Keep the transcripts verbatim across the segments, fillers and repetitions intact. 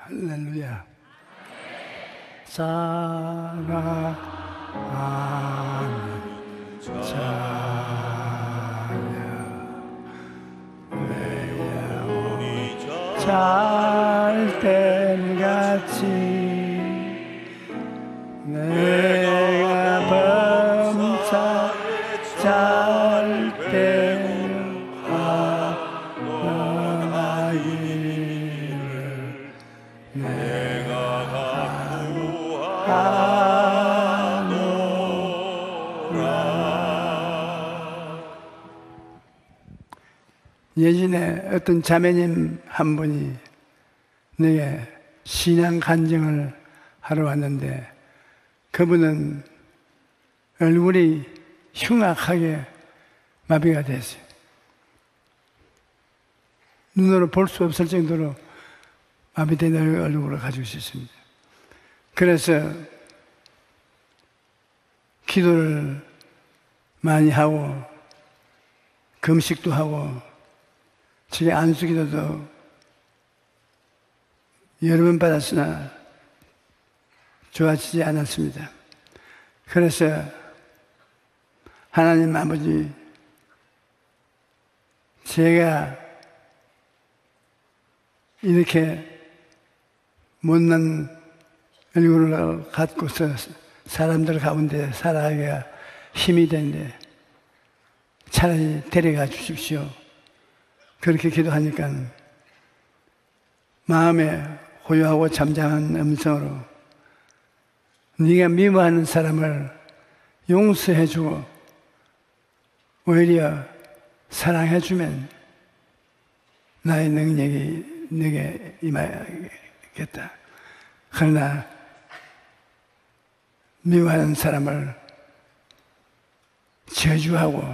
할렐루야. 사랑하는 자녀 잘된 같이 내가 범사 잘된 하나이를 내가 하노라. 예전에 어떤 자매님 한 분이 내게 신앙 간증을 하러 왔는데 그분은 얼굴이 흉악하게 마비가 됐어요. 눈으로 볼 수 없을 정도로 마비된 얼굴을 가지고 있었습니다. 그래서 기도를 많이 하고 금식도 하고 집에 안수기도도 여러 번 받았으나 좋아지지 않았습니다. 그래서 하나님 아버지, 제가 이렇게 못난 얼굴을 갖고서 사람들 가운데 살아가기가 힘이 되는데 차라리 데려가 주십시오. 그렇게 기도하니까 마음에 고요하고 잠잠한 음성으로 네가 미워하는 사람을 용서해주고 오히려 사랑해주면 나의 능력이 네게 임하겠다. 그러나 미워하는 사람을 저주하고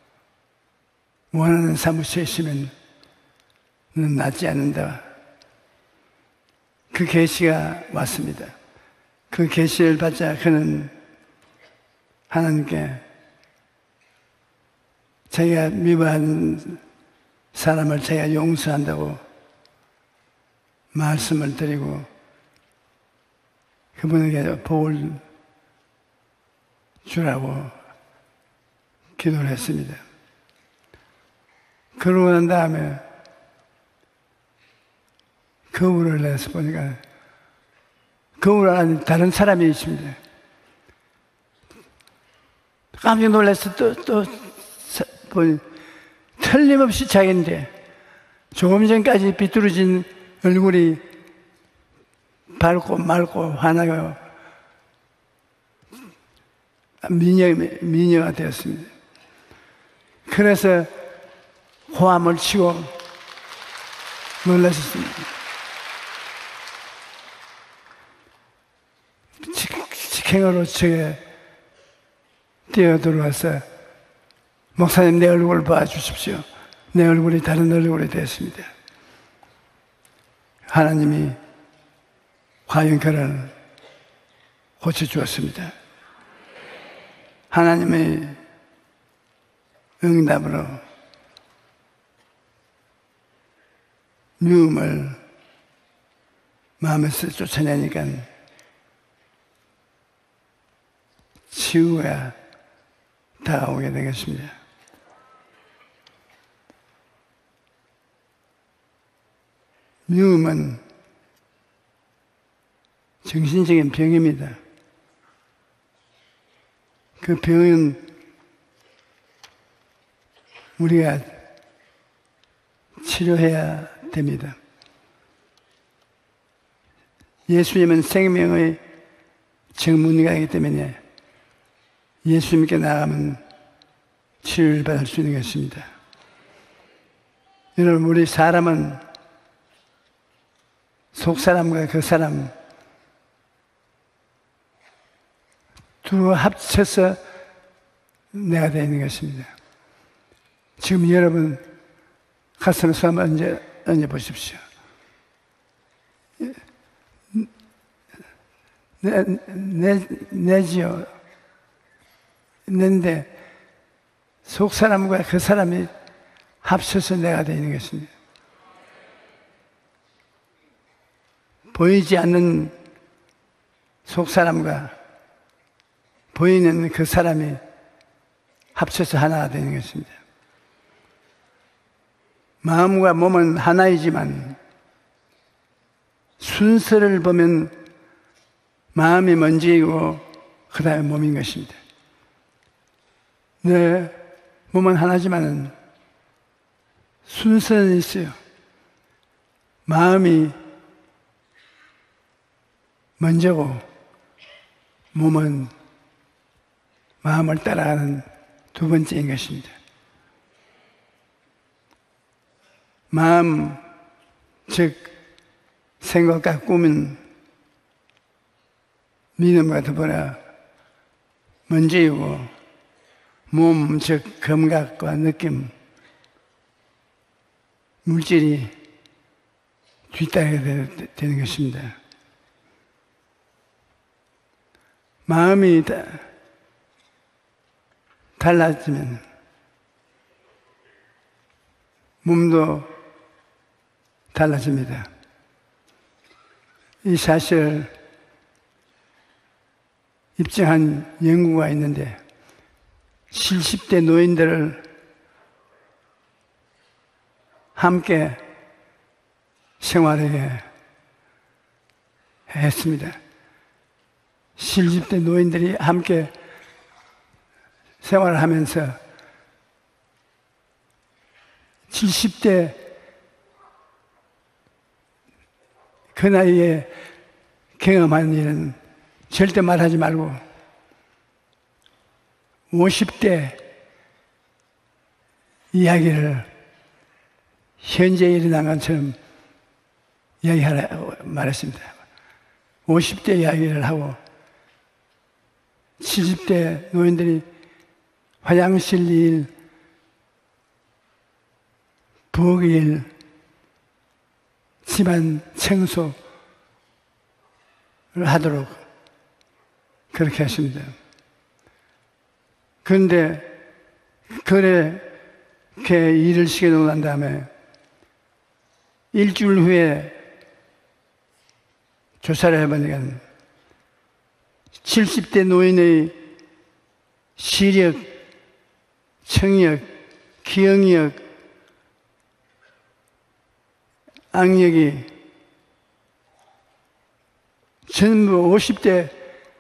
원하는 사무소에 있으면 는 낫지 않는다. 그 계시가 왔습니다. 그 계시를 받자 그는 하나님께 자기가 미워하는 사람을 자기가 용서한다고 말씀을 드리고 그분에게 복을 주라고 기도를 했습니다. 그러고 난 다음에 거울을 내서 보니까 거울 안에 다른 사람이 있습니다. 깜짝 놀라서 또, 또 보니 틀림없이 자기인데 조금 전까지 비뚤어진 얼굴이 밝고 맑고 환하고 미녀, 미녀가 되었습니다. 그래서 호함을 치고 놀라셨습니다. 직행으로 저에 뛰어 들어와서 목사님 내 얼굴을 봐주십시오. 내 얼굴이 다른 얼굴이 되었습니다. 하나님이 화형결을 고쳐주었습니다. 하나님의 응답으로 미움을 마음에서 쫓아내니까 치유가 다가오게 되겠습니다. 미움은 정신적인 병입니다. 그 병은 우리가 치료해야 됩니다. 예수님은 생명의 전문가이기 때문에 예수님께 나가면 치료를 받을 수 있는 것입니다. 여러분, 우리 사람은 속 사람과 그 사람 두 합쳐서 내가 되어 있는 것입니다. 지금 여러분 가슴에 손 얹어, 얹어 보십시오. 내, 내, 내지요. 있는데 속 사람과 그 사람이 합쳐서 내가 되어 있는 것입니다. 보이지 않는 속 사람과 보이는 그 사람이 합쳐서 하나가 되는 것입니다. 마음과 몸은 하나이지만 순서를 보면 마음이 먼저이고 그 다음에 몸인 것입니다. 네, 몸은 하나지만 순서는 있어요. 마음이 먼저고 몸은 마음을 따라가는 두 번째인 것입니다. 마음, 즉 생각과 꿈은 믿음과 더불어 먼저이고 몸, 즉 감각과 느낌, 물질이 뒤따르게 되는 것입니다. 마음이 다 달라지면 몸도 달라집니다. 이 사실을 입증한 연구가 있는데 칠십 대 노인들을 함께 생활하게 했습니다. 칠십 대 노인들이 함께 생활을 하면서 칠십 대 그 나이에 경험한 일은 절대 말하지 말고 오십 대 이야기를 현재 일어난 것처럼 이야기하라고 말했습니다. 오십 대 이야기를 하고 칠십 대 노인들이 화장실 일, 부엌 일, 집안 청소를 하도록 그렇게 했습니다. 그런데 그렇게 일을 시켜놓고 난 다음에 일주일 후에 조사를 해보니까 칠십 대 노인의 시력, 청력, 기억력, 악력이 전부 오십 대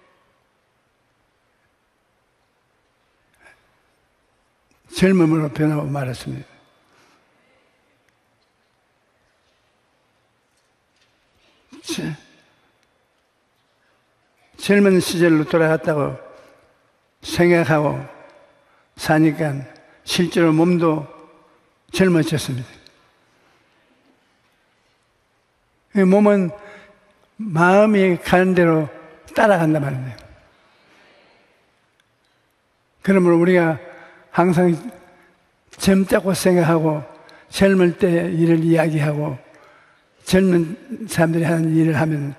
젊음으로 변하고 말았습니다. 젊은 시절로 돌아갔다고 생각하고 사니까 실제로 몸도 젊어졌습니다. 몸은 마음이 가는 대로 따라간단 말이에요. 그러므로 우리가 항상 젊다고 생각하고 젊을 때 일을 이야기하고 젊은 사람들이 하는 일을 하면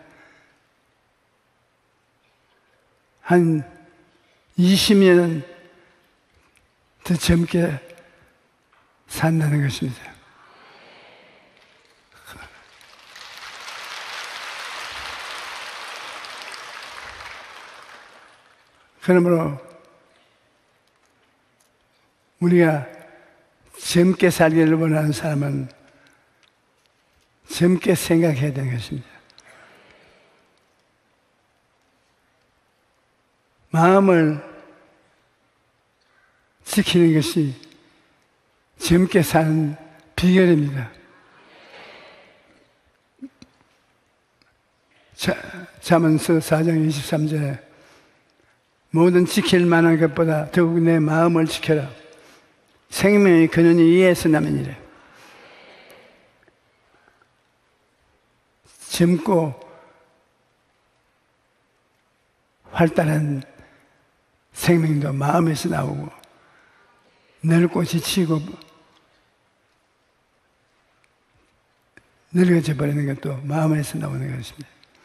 한 이십 년은 더 젊게 산다는 것입니다. 그러므로 우리가 젊게 살기를 원하는 사람은 젊게 생각해야 되는 것입니다. 마음을 지키는 것이 젊게 사는 비결입니다. 자, 잠언서 사 장 이십삼 절에 모든 지킬 만한 것보다 더욱 내 마음을 지켜라. 생명의 근원이 이에서 남으니라. 젊고 활달한 생명도 마음에서 나오고 늙고 지치고 늙어져 버리는 것도 마음에서 나오는 것입니다.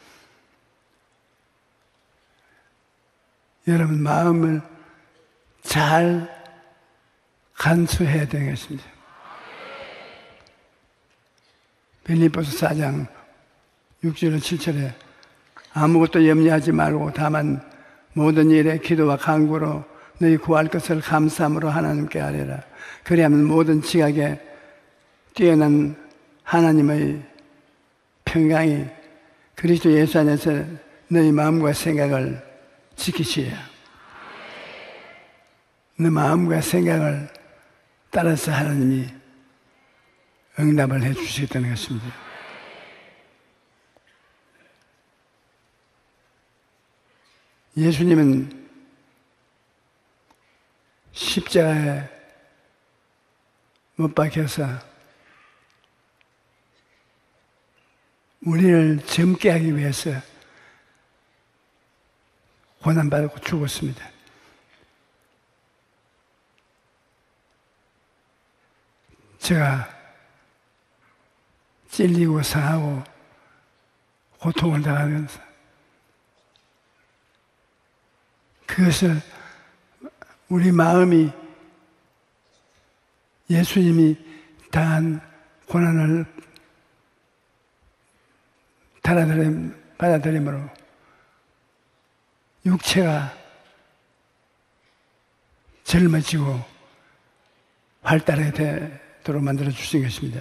여러분 마음을 잘 간수해야 되는 것입니다. 빌립보서 사 장 육 절로 칠 절에 아무것도 염려하지 말고 다만 모든 일에 기도와 간구로 너희 구할 것을 감사함으로 하나님께 아뢰라. 그리하면 모든 지각에 뛰어난 하나님의 평강이 그리스도 예수 안에서 너희 마음과 생각을 지키시라. 너 마음과 생각을 따라서 하나님이 응답을 해 주시겠다는 것입니다. 예수님은 십자가에 못 박혀서 우리를 젊게 하기 위해서 고난받고 죽었습니다. 제가 찔리고 상하고 고통을 당하면서 그것을 우리 마음이 예수님이 당한 고난을 받아들임, 받아들임으로 육체가 젊어지고 활달하게 되도록 만들어 주신 것입니다.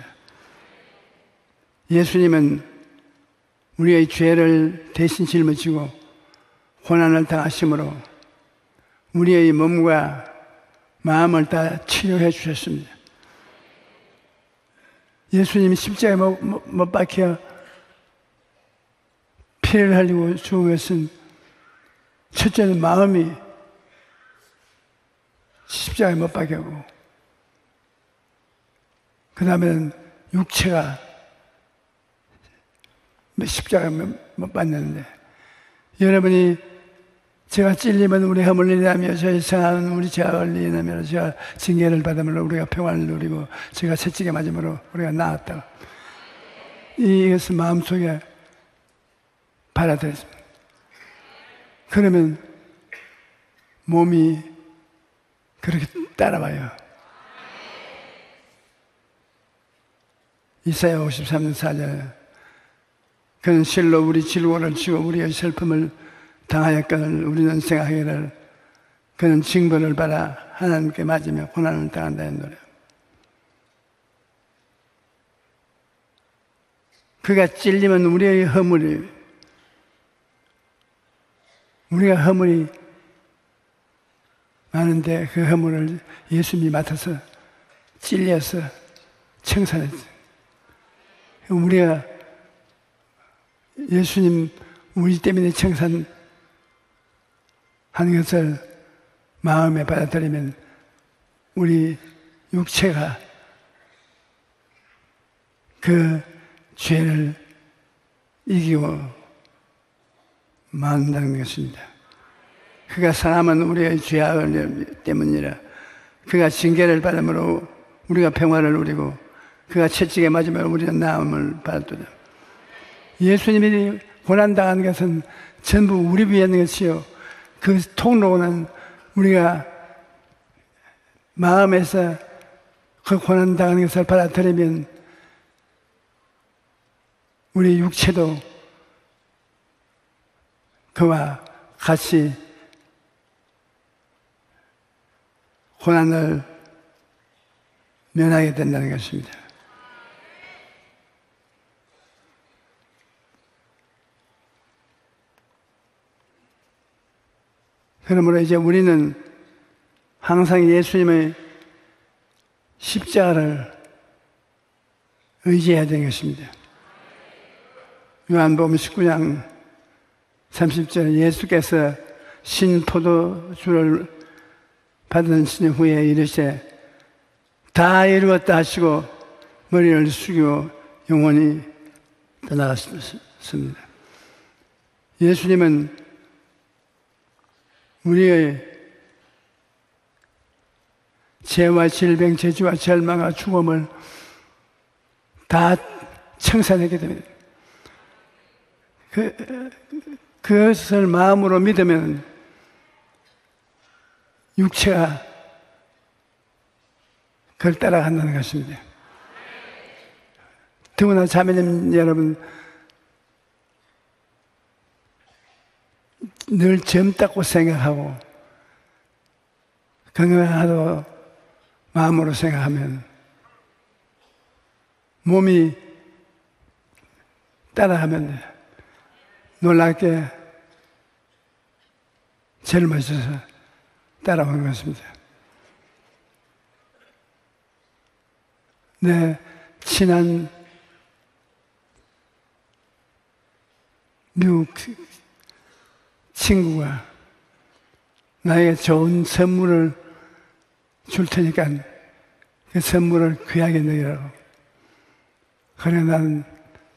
예수님은 우리의 죄를 대신 짊어지고 고난을 당하심으로 우리의 몸과 마음을 다 치료해 주셨습니다. 예수님이 십자가에 못, 못, 못 박혀 피를 흘리고 죽은 것은 첫째는 마음이 십자가에 못 박혀고 그 다음에는 육체가 십자가에 못 박는데 여러분이 제가 찔리면 우리 허물 인하며 저희 상하는 우리 죄악을 인하며 제가 징계를 받으므로 우리가 평안을 누리고 제가 채찍에 맞으므로 우리가 나았다. 이것을 마음속에 받아들였습니다. 그러면 몸이 그렇게 따라와요. 이사야 오십삼 년 사 절에 그는 실로 우리 질고를 치고 우리의 슬픔을 당하였거늘 우리는 생각하기를 그는 징벌을 받아 하나님께 맞으며 고난을 당한다는 노래. 그가 찔리면 우리의 허물이 우리가 허물이 많은데 그 허물을 예수님이 맡아서 찔려서 청산했어요. 우리가 예수님 우리 때문에 청산하는 것을 마음에 받아들이면 우리 육체가 그 죄를 이기고 만다는 것입니다. 그가 사람은 우리의 죄악을 때문이라 그가 징계를 받음으로 우리가 평화를 누리고 그가 채찍에 맞으면 우리는 나음을 받았도다. 예수님이 고난당한 것은 전부 우리 위에 있는 것이요 그 통로는 우리가 마음에서 그 고난당하는 것을 받아들이면 우리 육체도 그와 같이 고난을 면하게 된다는 것입니다. 그러므로 이제 우리는 항상 예수님의 십자가를 의지해야 되는 것입니다. 요한복음 십구 장 삼십 절에 예수께서 신포도주를 받으신 후에 이르시되 다 이루었다 하시고 머리를 숙이고 영원히 떠나갔습니다. 예수님은 우리의 죄와 질병, 저주와 절망과 죽음을 다 청산하게 됩니다. 그, 그것을 마음으로 믿으면 육체가 그걸 따라간다는 것입니다. 더구나 자매님 여러분, 늘 젊다고 생각하고 건강하다고 마음으로 생각하면 몸이 따라하면 돼. 놀랍게 젊어져서 따라오는 것입니다. 내 친한 미국 친구가 나에게 좋은 선물을 줄 테니까 그 선물을 귀하게 여기라고. 그래 난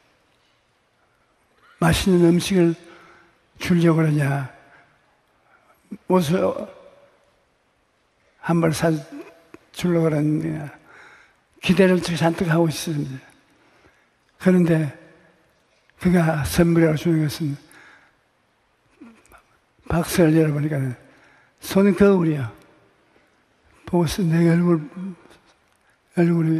맛있는 음식을 주려고 그러냐, 옷을 한 벌 사 주려고 그러느냐, 기대를 잔뜩 하고 있습니다. 그런데 그가 선물이라고 주는 것은 박스를 열어보니까 손 거울이야. 보고서 내 얼굴, 얼굴이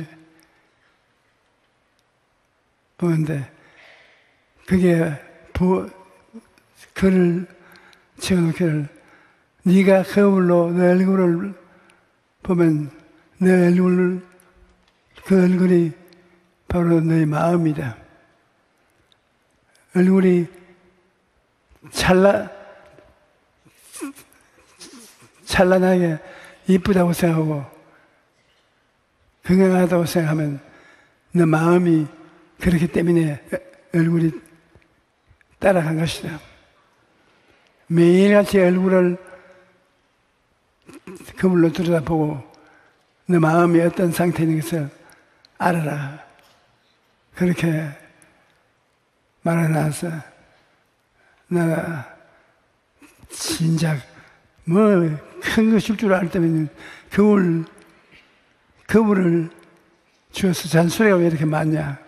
보는데 그게 부, 글을 지어놓기를 네가 거울로 내 얼굴을 보면 내 얼굴을, 그 얼굴이 바로 너의 마음이다. 얼굴이 찰나, 찬란하게 이쁘다고 생각하고 건강하다고 생각하면 내 마음이 그렇기 때문에 얼굴이 따라간 것이다. 매일같이 얼굴을 거울로 들여다보고 내 마음이 어떤 상태에 있는 것을 알아라. 그렇게 말해놔서 나 진작 뭐 큰 거 줄 줄 알 때면 거울, 거울을 주어서 잔소리가 왜 이렇게 많냐.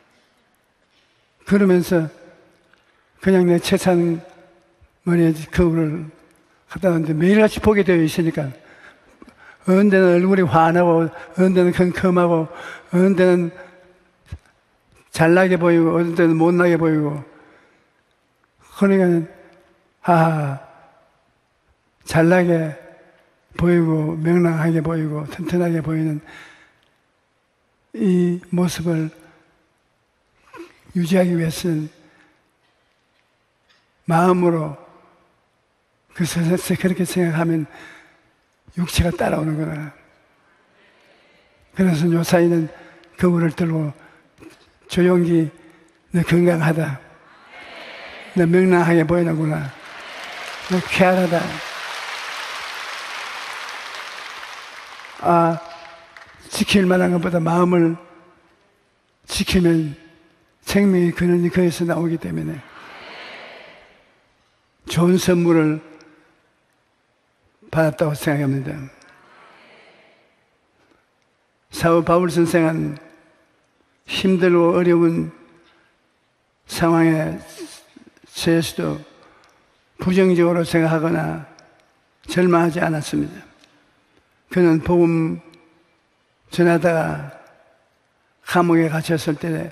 그러면서 그냥 내 채찬 머리에 거울을 갖다 놨는데 매일같이 보게 되어 있으니까 어느 데는 얼굴이 환하고 어느 데는 컴컴하고 어느 데는 잘나게 보이고 어느 데는 못나게 보이고. 그러니까 아 잘나게 보이고 명랑하게 보이고 튼튼하게 보이는 이 모습을 유지하기 위해서는 마음으로 그래서 그렇게 생각하면 육체가 따라오는 거라. 그래서 요사이는 거울을 들고 조용히 너 건강하다, 너 명랑하게 보이는구나, 너 쾌활하다. 아, 지킬 만한 것보다 마음을 지키면 생명의 근원이 거기서 나오기 때문에 좋은 선물을 받았다고 생각합니다. 사도 바울 선생은 힘들고 어려운 상황에 처해서도 부정적으로 생각하거나 절망하지 않았습니다. 그는 복음 전하다가 감옥에 갇혔을 때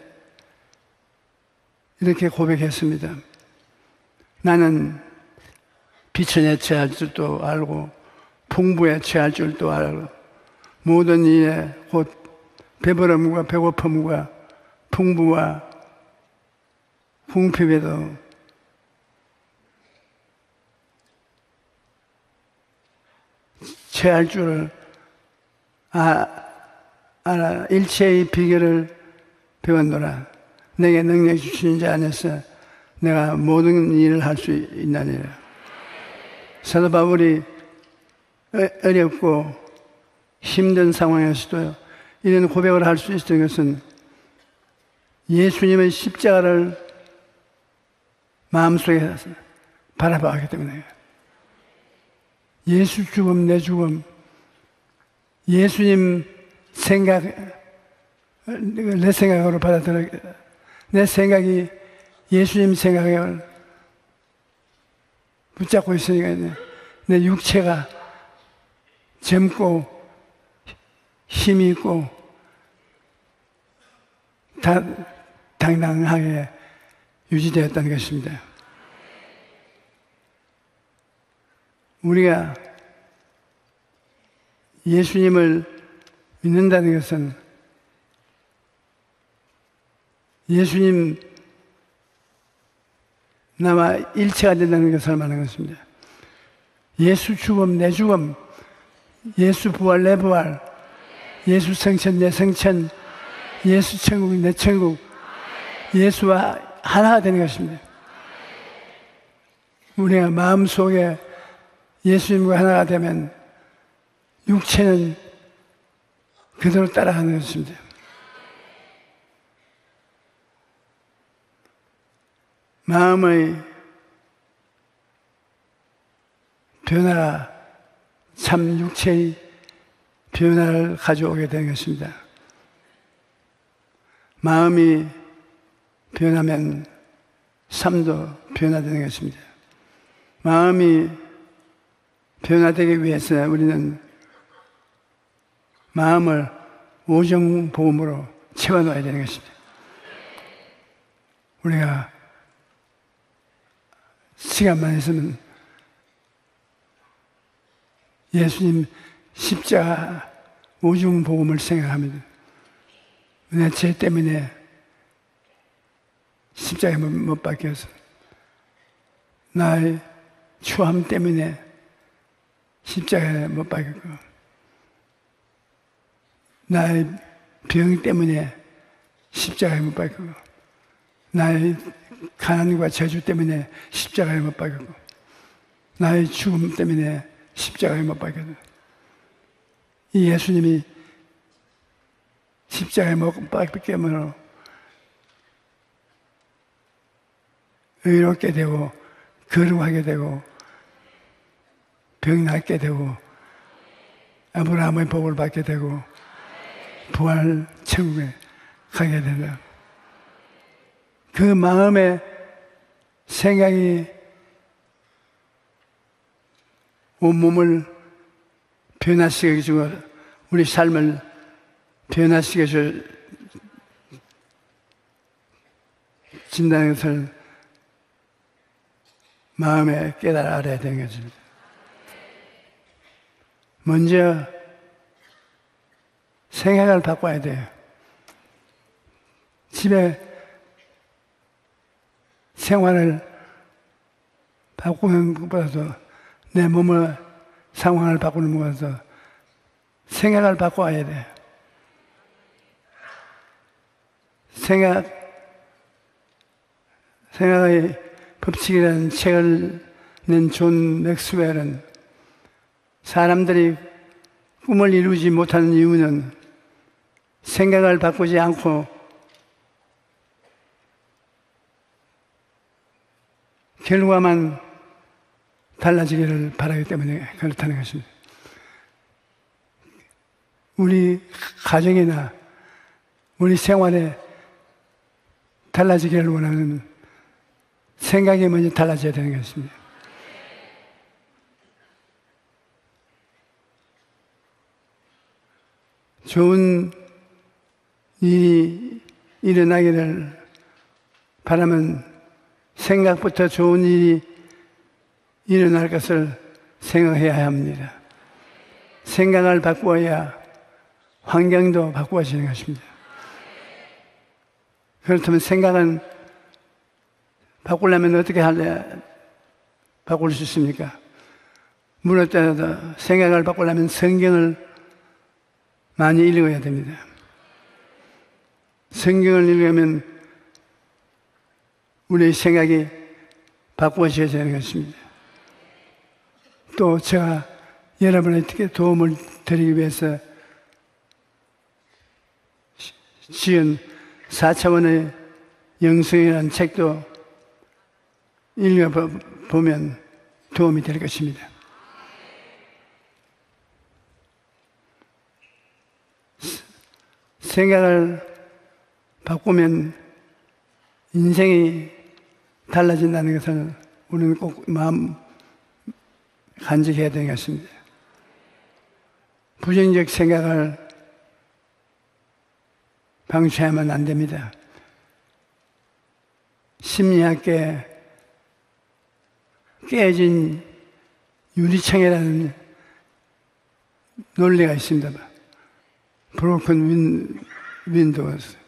이렇게 고백했습니다. 나는 비천에 처할 줄도 알고 풍부에 처할 줄도 알고 모든 일에 곧 배부름과 배고픔과 풍부와 궁핍에도 처할 줄을 아, 알아 일체의 비결을 배웠노라. 내게 능력 주신 자 안에서 내가 모든 일을 할 수 있나니라. 사도 바울이 어렵고 힘든 상황에서도 이런 고백을 할 수 있었던 것은 예수님의 십자가를 마음속에 바라봤기 때문에. 예수 죽음, 내 죽음, 예수님 생각, 내 생각으로 받아들여, 내 생각이 예수님 생각을 붙잡고 있으니까 내 육체가 젊고 힘이 있고 다 당당하게 유지되었다는 것입니다. 우리가 예수님을 믿는다는 것은 예수님 나와 일체가 된다는 것을 말하는 것입니다. 예수 죽음 내 죽음, 예수 부활 내 부활, 예수 성천 내 성천, 예수 천국 내 천국, 예수와 하나가 되는 것입니다. 우리가 마음속에 예수님과 하나가 되면 육체는 그대로 따라가는 것입니다. 마음의 변화가 참 육체의 변화를 가져오게 되는 것입니다. 마음이 변하면 삶도 변화되는 것입니다. 마음이 변화되기 위해서 우리는 마음을 오정보험으로 채워넣어야 되는 것입니다. 우리가 시간만 있으면 예수님 십자가 오중복음을 생각합니다. 내 죄 때문에 십자가에 못 박혀서, 나의 추함 때문에 십자가에 못 박혔고, 나의 병 때문에 십자가에 못 박혔고, 나의 가난과 저주 때문에 십자가에 못 박혔고, 나의 죽음 때문에 십자가에 못 박혔고, 이 예수님이 십자가에 못 박혔으므로 의롭게 되고 거룩하게 되고 병 낫게 되고 아브라함의 복을 받게 되고 부활 천국에 가게 된다. 그 마음의 생각이 온몸을 변화시켜주고 우리 삶을 변화시켜줄 진다는 것을 마음에 깨달아 알아야 되는 것입니다. 먼저 생각을 바꿔야 돼요. 집에 생활을 바꾸는 것보다도 내 몸의 상황을 바꾸는 것보다도 생각을 바꿔야 돼요. 생각, 생각의 법칙이라는 책을 낸 존 맥스웰은 사람들이 꿈을 이루지 못하는 이유는 생각을 바꾸지 않고 결과만 달라지기를 바라기 때문에 그렇다는 것입니다. 우리 가정이나 우리 생활에 달라지기를 원하는 생각이 먼저 달라져야 되는 것입니다. 좋은 일이 일어나기를 바라면 생각부터 좋은 일이 일어날 것을 생각해야 합니다. 생각을 바꾸어야 환경도 바꾸어지는 것입니다. 그렇다면 생각은 바꾸려면 어떻게 할래? 바꿀 수 있습니까? 물을 때라도 생각을 바꾸려면 성경을 많이 읽어야 됩니다. 성경을 읽으면 우리의 생각이 바꾸어져야 되는 것입니다. 또 제가 여러분에게 도움을 드리기 위해서 지은 사 차원의 영성이라는 책도 읽어보면 도움이 될 것입니다. 생각을 바꾸면 인생이 달라진다는 것을 우리는 꼭 마음 간직해야 되는 것입니다. 부정적 생각을 방치하면 안 됩니다. 심리학계 깨진 유리창이라는 논리가 있습니다. 브로큰 윈, 윈도우스.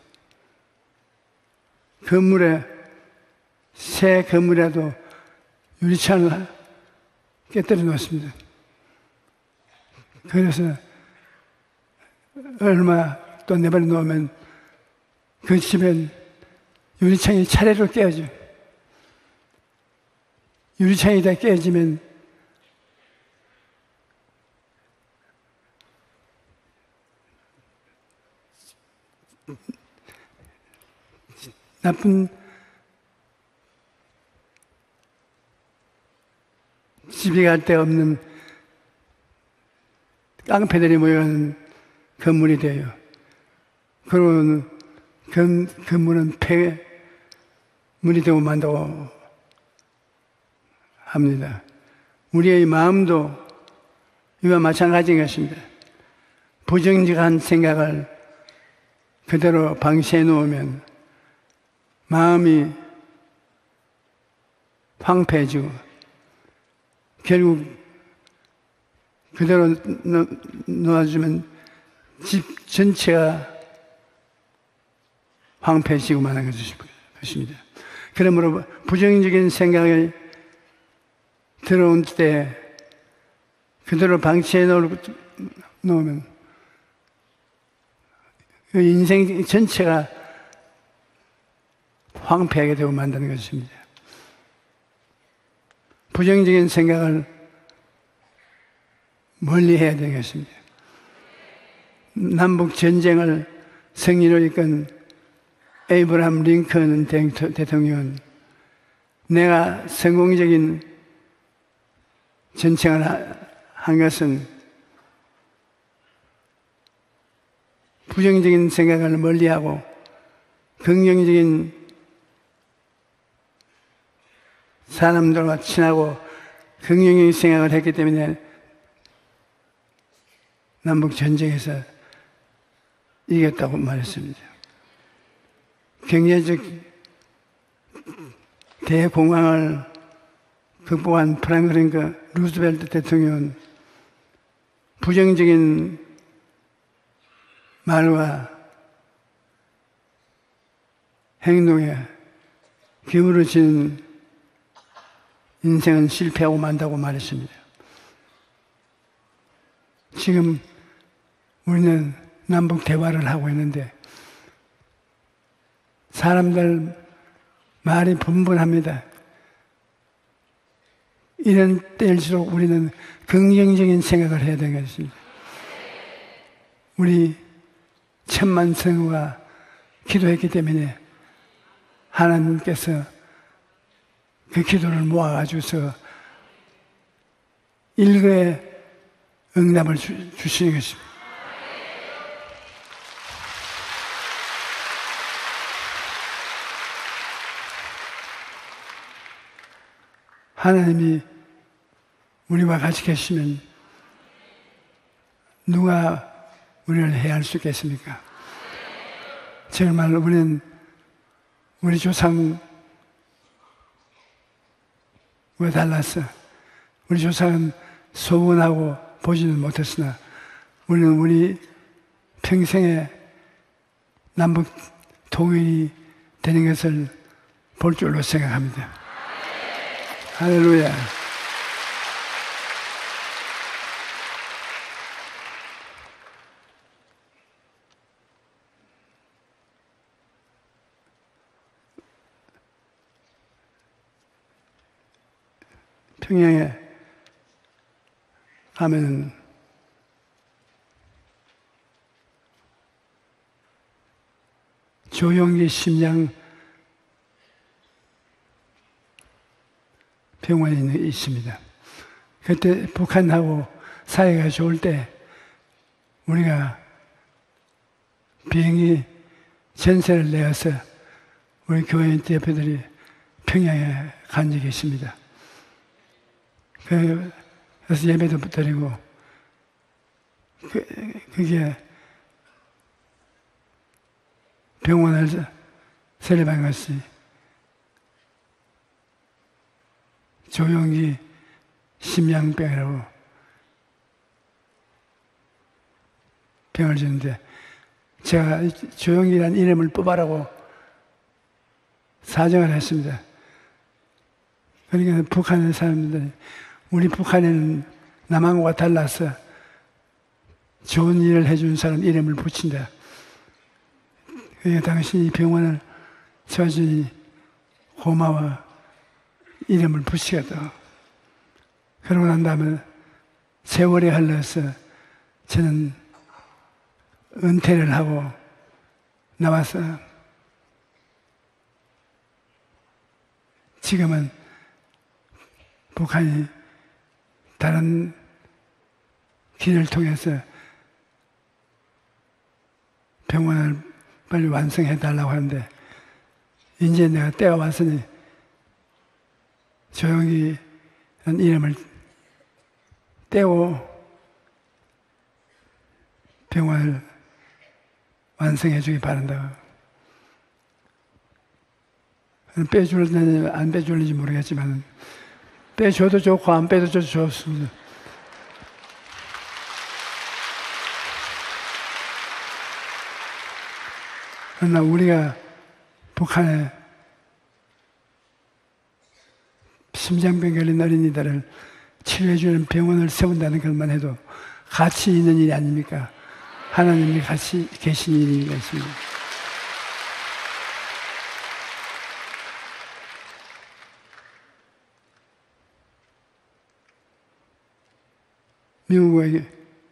건물에, 새 건물에도 유리창을 깨뜨려 놓습니다. 그래서 얼마 또 내버려 놓으면 그 집엔 유리창이 차례로 깨어져. 유리창이 다 깨지면 나쁜 집이 갈 데 없는 깡패들이 모여있는 건물이 돼요. 그리고 건, 건물은 폐물이 되고 만다고 합니다. 우리의 마음도 이와 마찬가지인 것입니다. 부정직한 생각을 그대로 방치해 놓으면 마음이 황폐해지고 결국 그대로 놓아주면 집 전체가 황폐해지고 마는 것입니다. 그러므로 부정적인 생각이 들어온 때 그대로 방치해 놓으면 그 인생 전체가 황폐하게 되고 만드는 것입니다. 부정적인 생각을 멀리 해야 되는 것입니다. 남북 전쟁을 승리로 이끈 에이브라함 링컨 대통령은 내가 성공적인 전쟁을 한 것은 부정적인 생각을 멀리하고 긍정적인 사람들과 친하고 긍정적인 생각을 했기 때문에 남북 전쟁에서 이겼다고 말했습니다. 경제적 대공황을 극복한 프랑클린 루즈벨트 대통령은 부정적인 말과 행동에 기울어진 인생은 실패하고 만다고 말했습니다. 지금 우리는 남북 대화를 하고 있는데 사람들 말이 분분합니다. 이런 때일수록 우리는 긍정적인 생각을 해야 되는 것입니다. 우리 천만 성우가 기도했기 때문에 하나님께서 그 기도를 모아가지고서 일거에 응답을 주, 주시는 것입니다. 하나님이 우리와 같이 계시면 누가 우리를 해할 수 있겠습니까? 정말 우리는 우리 조상과 달라서 우리 조상은 소원하고 보지는 못했으나 우리는 우리 평생에 남북 통일이 되는 것을 볼 줄로 생각합니다. 할렐루야. 평양에 가면은 조용기 심장 병원이 있습니다. 그때 북한하고 사이가 좋을 때 우리가 비행기 전세를 내어서 우리 교회 대표들이 평양에 간 적이 있습니다. 그래서 예배도 드리고 그, 그게 병원을 설립한 것이 조용기 심장병이라고 병을 주는데 제가 조영기라는 이름을 뽑아라고 사정을 했습니다. 그러니까 북한의 사람들이 우리 북한에는 남한과 달라서 좋은 일을 해준 사람 이름을 붙인다. 그러니까 당신이 병원을 쳐주니 고마워 이름을 붙이겠다. 그러고 난 다음에 세월이 흘러서 저는 은퇴를 하고 나와서 지금은 북한이 다른 길을 통해서 병원을 빨리 완성해 달라고 하는데 이제 내가 때가 왔으니 조용히 이름을 떼고 병원을 완성해 주기 바란다. 빼줄는지 안 빼줄는지 모르겠지만 빼줘도 좋고 안 빼도 좋습니다. 그러나 우리가 북한에 심장병 걸린 어린이들을 치료해주는 병원을 세운다는 것만 해도 가치 있는 일이 아닙니까? 하나님이 같이 계신 일인 것입니다. 미국의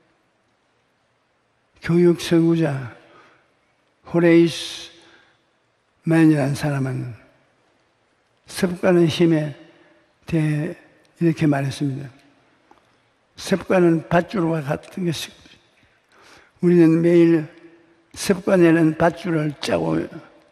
교육 선구자 호레이스 맨이라는 사람은 습관의 힘에 대해 이렇게 말했습니다. 습관은 밧줄과 같은 것이 우리는 매일 습관에는 밧줄을 짜고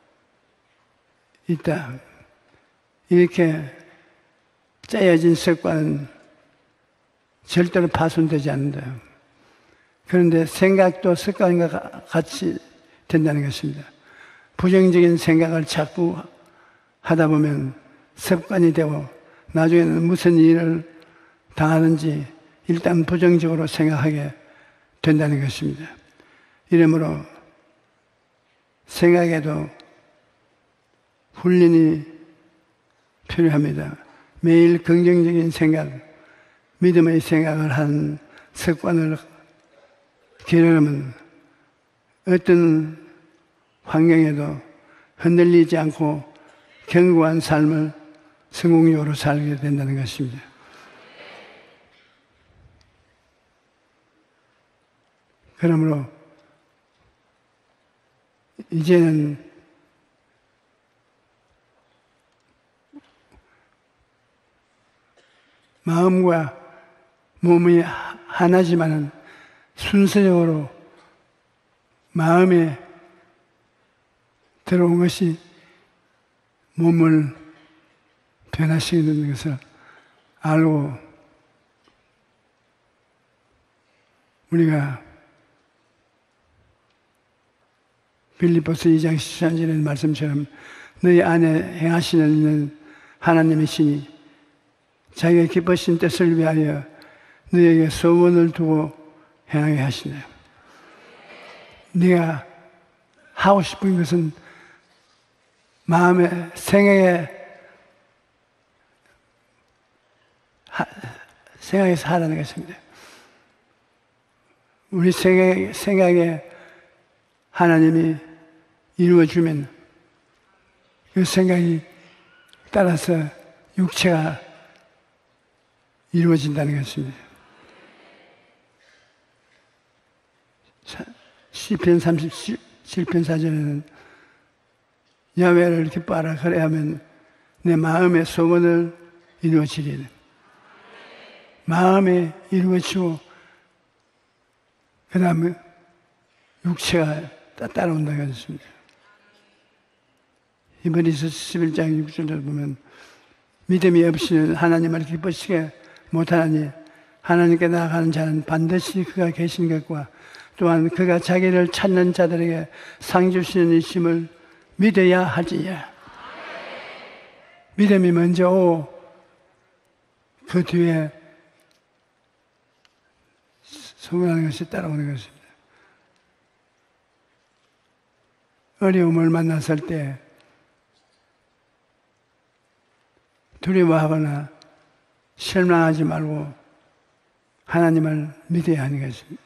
있다. 이렇게 짜여진 습관은 절대로 파손되지 않는다. 그런데 생각도 습관과 같이 된다는 것입니다. 부정적인 생각을 자꾸 하다 보면 습관이 되고 나중에는 무슨 일을 당하는지 일단 부정적으로 생각하게 된다는 것입니다. 이러므로 생각에도 훈련이 필요합니다. 매일 긍정적인 생각, 믿음의 생각을 하는 습관을 기르려면 어떤 환경에도 흔들리지 않고 견고한 삶을 성공적으로 살게 된다는 것입니다. 그러므로 이제는 마음과 몸이 하나지만은 순서적으로 마음에 들어온 것이 몸을 변화시키는 것을 알고 우리가 빌립보서 이 장 십삼 절의 말씀처럼 너희 안에 행하시는 이는 하나님의 신이 자기의 기쁘신 뜻을 위하여 너희에게 소원을 두고 행하게 하시네요. 네가 하고 싶은 것은 마음에 생각에 하, 생각에서 하라는 것입니다. 우리 생각, 생각에 하나님이 이루어주면 그 생각이 따라서 육체가 이루어진다는 것입니다. 시편 삼십칠 편 사 절에는 야훼를 기뻐하라 그래 하면 내 마음의 소원을 이루어지리라. 마음에 이루어지고 그 다음에 육체가 따라온다는 것입니다. 히브리서 십일 장 육 절을 보면 믿음이 없이는 하나님을 기쁘시게 못하나니 하나님께 나아가는 자는 반드시 그가 계신 것과 또한 그가 자기를 찾는 자들에게 상 주시는 이심을 믿어야 하지요. 믿음이 먼저 오고 그 뒤에 소문하는 것이 따라오는 것입니다. 어려움을 만났을 때 두려워하거나 실망하지 말고 하나님을 믿어야 하는 것입니다.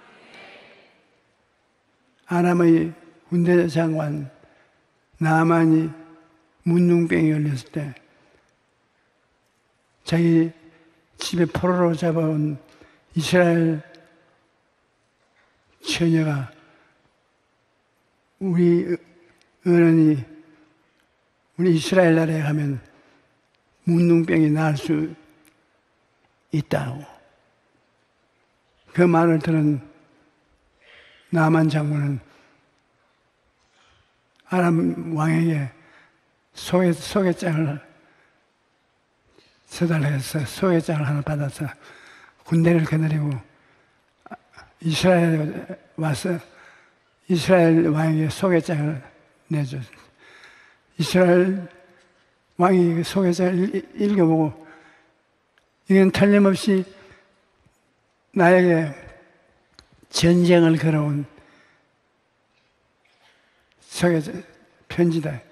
아람의 군대 장관 나아만이 문둥병이 걸렸을 때 자기 집에 포로로 잡아온 이스라엘 처녀가 우리 어른이 우리 이스라엘 나라에 가면 문둥병이 나을 수 있다고 그 말을 들은 나만 장군은 아람 왕에게 소개, 소개장을 써달라고 해서 소개장을 하나 받아서 군대를 거느리고 이스라엘에 와서 이스라엘 왕에게 소개장을 내줬습니다. 이스라엘 왕이 소개장을 읽어보고 이건 틀림없이 나에게 전쟁을 걸어온 소개장, 편지다.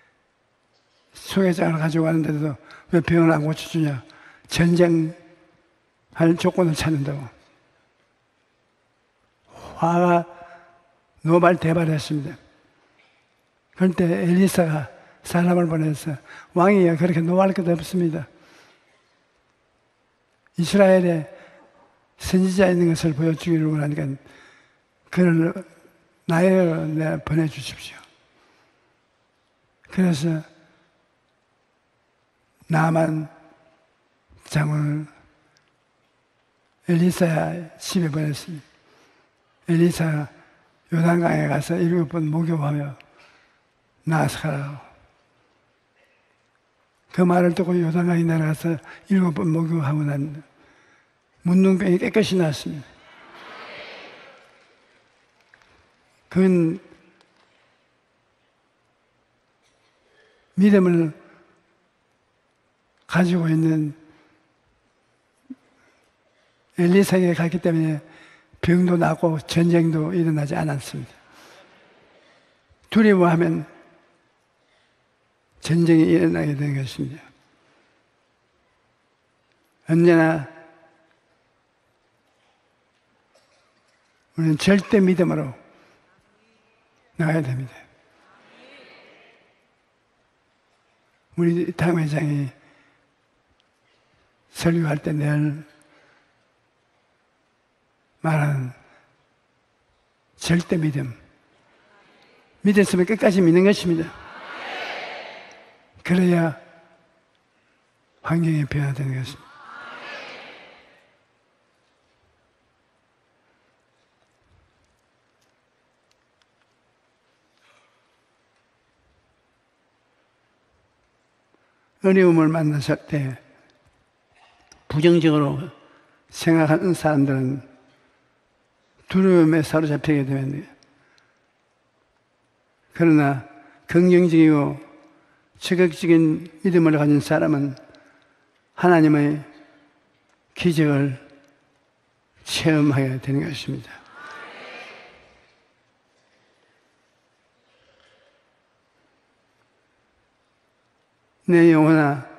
소개장을 가지고 가는데도 왜 병을 안 고쳐주냐? 전쟁할 조건을 찾는다고. 화가 노발대발했습니다. 그런데 엘리사가 사람을 보내서 왕이 그렇게 노할 것도 없습니다. 이스라엘에 선지자 있는 것을 보여주기로 하니까 그를 나에게 내가 보내주십시오. 그래서 나만 장군을 엘리사 집에 보냈습니다. 엘리사가 요단강에 가서 일곱 번 목욕하며 나아서 가라고. 그 말을 듣고 요단강에 내려가서 일곱 번 목욕하고 난 문둥병이 깨끗이 났습니다. 그건 믿음을 가지고 있는 엘리사에게 갔기 때문에 병도 나고 전쟁도 일어나지 않았습니다. 두려워하면 전쟁이 일어나게 되는 것입니다. 언제나 우리는 절대 믿음으로 나가야 됩니다. 우리 당회장이 설교할 때 늘 말하는 절대 믿음. 믿었으면 끝까지 믿는 것입니다. 그래야 환경이 변화되는 것입니다. 어려움을 만났을 때 부정적으로 생각하는 사람들은 두려움에 사로잡히게 됩니다. 그러나 긍정적이고 적극적인 믿음을 가진 사람은 하나님의 기적을 체험하게 되는 것입니다. 내 영혼아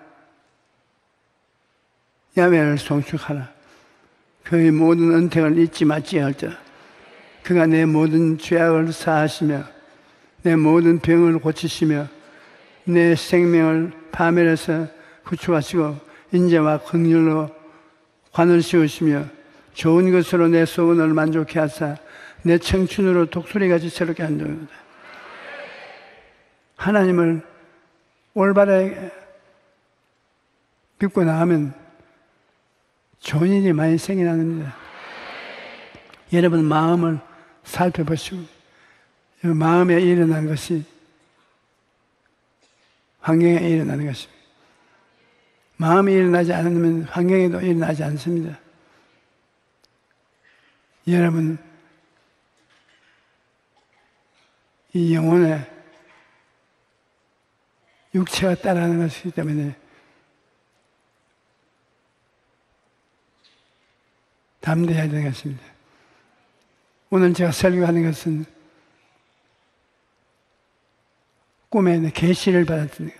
야훼를 송축하라. 그의 모든 은택을 잊지 말지어다. 그가 내 모든 죄악을 사하시며 내 모든 병을 고치시며 내 생명을 파멸해서 구출하시고 인자와 긍휼로 관을 씌우시며 좋은 것으로 내 소원을 만족해 하사 내 청춘으로 독수리같이 새롭게 한다. 하나님을 올바르게 믿고 나가면 좋은 일이 많이 생겨납니다. 여러분 마음을 살펴보시고 마음에 일어난 것이 환경에 일어나는 것입니다. 마음이 일어나지 않으면 환경에도 일어나지 않습니다. 여러분 이 영혼에 육체가 따라하는 것이기 때문에 담대해야 되는 것입니다. 오늘 제가 설교하는 것은 꿈에 계시를 받았던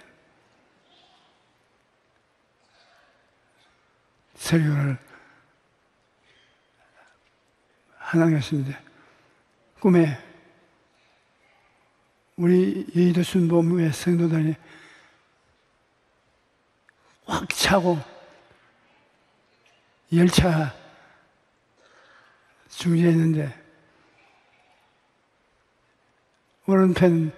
설교를 하는 것입니다. 꿈에 우리 여의도 순복음교회 성도들이 꽉 차고 열차가 중지해 있는데 오른편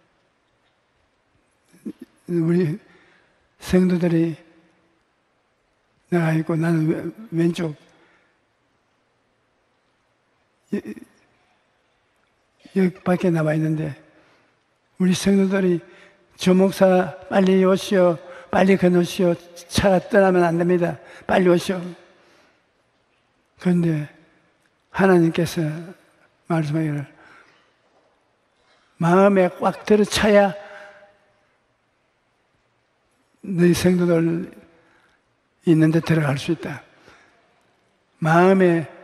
우리 성도들이 나가 있고 나는 왼쪽 여기 밖에 나와 있는데 우리 성도들이 조 목사 빨리 오시오, 빨리 건너시오, 차가 떠나면 안 됩니다, 빨리 오시오. 그런데 하나님께서 말씀하기를 마음에 꽉 들어차야 너희 성도들 있는데 들어갈 수 있다. 마음에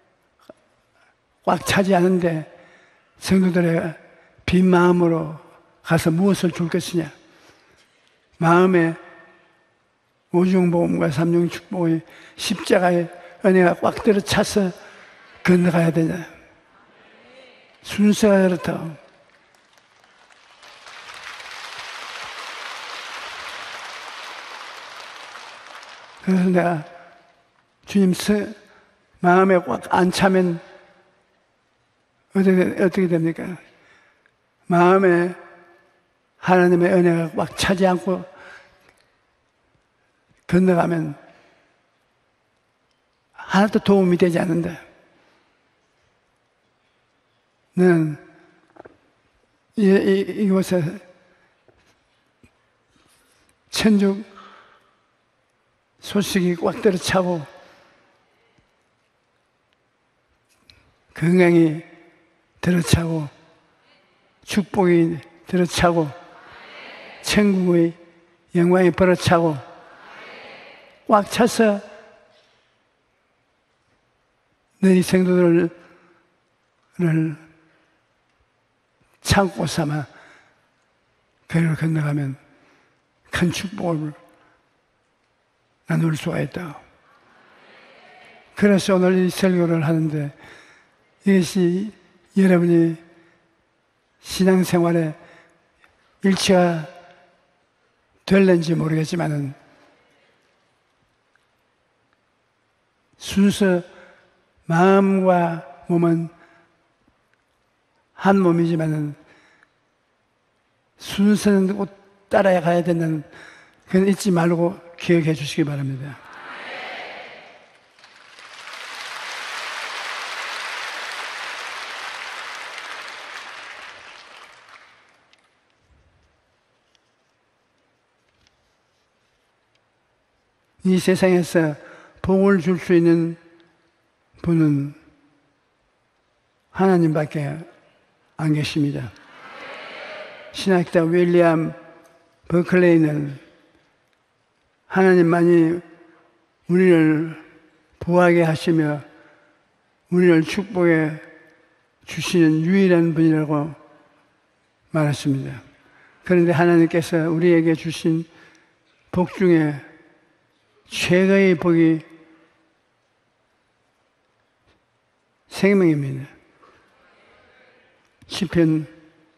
꽉 차지 않은데 성도들의 빈 마음으로 가서 무엇을 줄 것이냐. 마음에 오중복음과 삼중축복의 십자가의 은혜가 꽉 들어차서 건너가야 되냐. 순서가 그렇다고. 그래서 내가 주님 마음에 꽉 안 차면 어떻게, 어떻게 됩니까? 마음에 하나님의 은혜가 꽉 차지 않고 건너가면 하나도 도움이 되지 않는다. 너는 이, 이, 이곳에 천국 소식이 꽉 들어차고 건강이 들어차고 축복이 들어차고 천국의 영광이 벌어차고 꽉 차서 너희 성도들을 참고 삼아 거리를 건너가면 큰 축복을 나눌 수가 있다. 그래서 오늘 이 설교를 하는데 이것이 여러분이 신앙생활에 일치가 될는지 모르겠지만은 순서 마음과 몸은 한 몸이지만은 순서는 꼭 따라가야 된다는 그건 잊지 말고 기억해 주시기 바랍니다. 이 세상에서 복을 줄 수 있는 분은 하나님밖에 안 계십니다. 신학자 윌리엄 버클레이는 하나님만이 우리를 부하게 하시며 우리를 축복해 주시는 유일한 분이라고 말했습니다. 그런데 하나님께서 우리에게 주신 복 중에 최고의 복이 생명입니다. 시편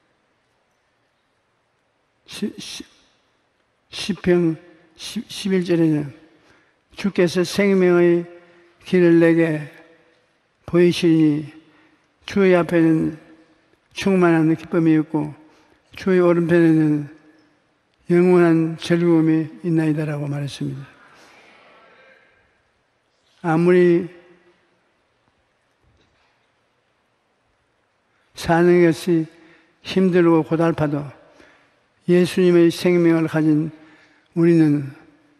시편 십일 절에는 주께서 생명의 길을 내게 보이시니 주의 앞에는 충만한 기쁨이 있고 주의 오른편에는 영원한 즐거움이 있나이다라고 말했습니다. 아무리 사는 것이 힘들고 고달파도 예수님의 생명을 가진 우리는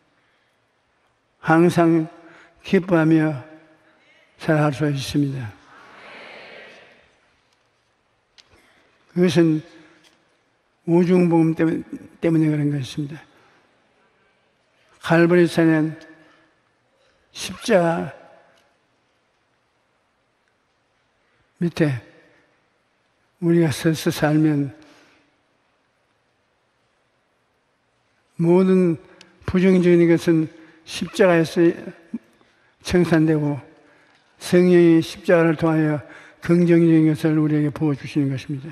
항상 기뻐하며 살아갈 수 있습니다. 그것은 오중복음 때문에, 때문에 그런 것입니다. 갈보리산은 십자가 밑에 우리가 서서 살면 모든 부정적인 것은 십자가에서 청산되고 성령이 십자가를 통하여 긍정적인 것을 우리에게 부어주시는 것입니다.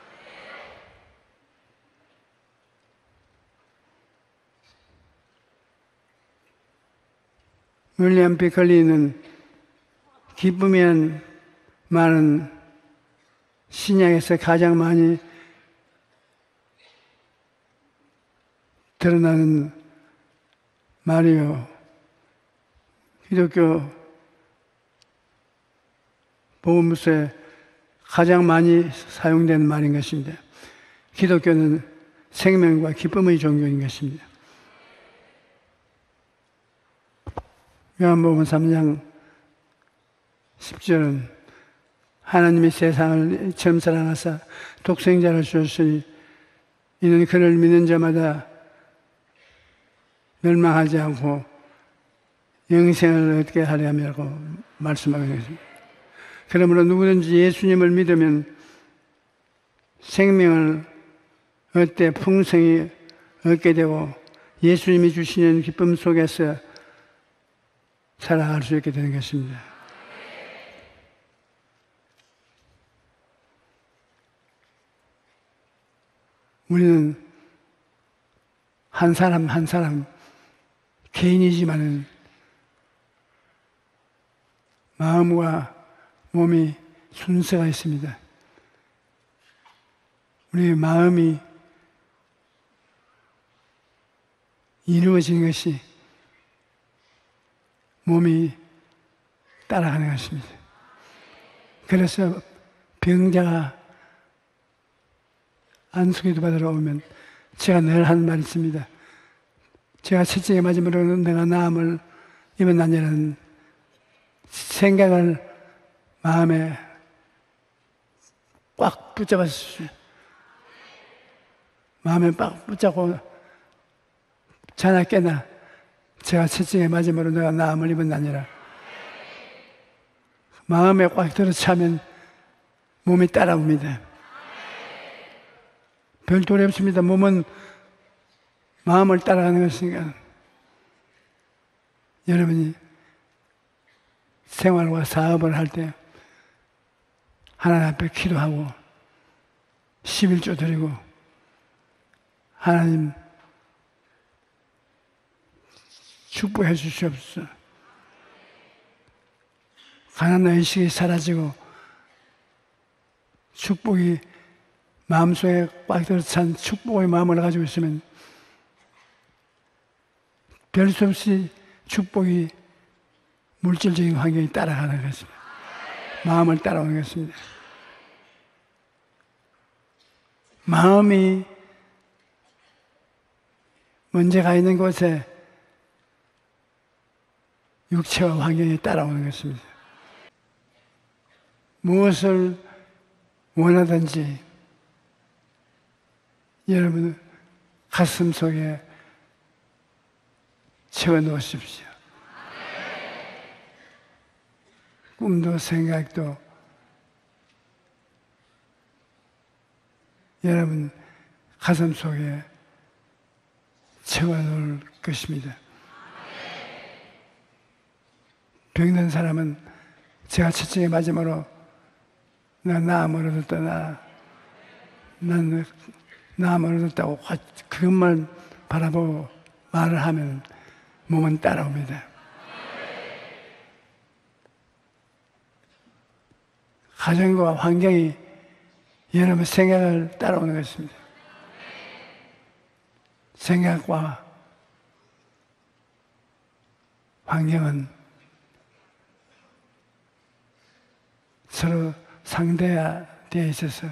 윌리엄 비컬리는 기쁨이란 말은 신약에서 가장 많이 드러나는 말이요. 기독교 복음서에 가장 많이 사용되는 말인 것입니다. 기독교는 생명과 기쁨의 종교인 것입니다. 요한복음 삼 장 십 절은 하나님이 세상을 처음 사랑하사 독생자를 주셨으니 이는 그를 믿는 자마다 멸망하지 않고 영생을 얻게 하려고 말씀하고 있습니다. 그러므로 누구든지 예수님을 믿으면 생명을 얻되 풍성히 얻게 되고 예수님이 주시는 기쁨 속에서 살아갈 수 있게 되는 것입니다. 우리는 한 사람 한 사람 개인이지만은 마음과 몸이 순서가 있습니다. 우리의 마음이 이루어지는 것이 몸이 따라가는 것입니다. 그래서 병자가 안수기도 받으러 오면 제가 늘 하는 말이 있습니다. 제가 첫째에 맞으므로 내가 나음을 입었나니라는 생각을 마음에 꽉 붙잡았어요. 마음에 꽉 붙잡고 자나 깨나 제가 첫째에 맞으므로 내가 나음을 입었나니라. 마음에 꽉 들어차면 몸이 따라옵니다. 별도리 없습니다. 몸은 마음을 따라가는 것이니까 여러분이 생활과 사업을 할 때 하나님 앞에 기도하고 십일조 드리고 하나님 축복해 주시옵소서. 가난한 의식이 사라지고 축복이 마음속에 꽉 들어찬 축복의 마음을 가지고 있으면 별 수 없이 축복이 물질적인 환경이 따라가는 것입니다. 마음을 따라오는 것입니다. 마음이 문제가 있는 곳에 육체와 환경이 따라오는 것입니다. 무엇을 원하든지 여러분 가슴 속에 채워 놓으십시오. 꿈도 생각도 여러분 가슴 속에 채워 놓을 것입니다. 병든 사람은 제가 첫째에 맞음으로 나 나음을 얻었다, 나, 난 나음을 얻었다고 그것만 바라보고 말을 하면 몸은 따라옵니다. 가정과 환경이 여러분 생각을 따라오는 것입니다. 생각과 환경은 서로 상대되어 있어서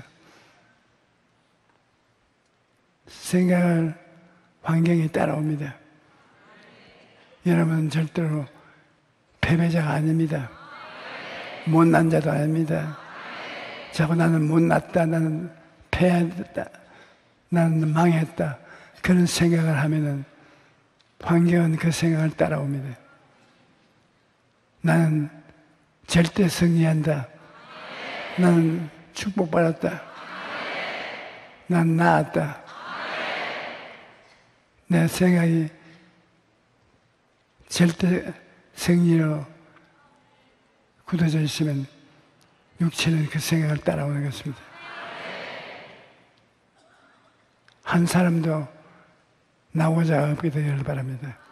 생각을 환경이 따라옵니다. 여러분은 절대로 패배자가 아닙니다. 못난 자도 아닙니다. 자꾸 나는 못났다, 나는 패했다, 나는 망했다 그런 생각을 하면은 환경은 그 생각을 따라옵니다. 나는 절대 승리한다, 나는 축복받았다. 난 나았다. 내 생각이 절대 생리로 굳어져 있으면 육체는 그 생각을 따라오는 것입니다. 한 사람도 나오자 없게 되기를 바랍니다.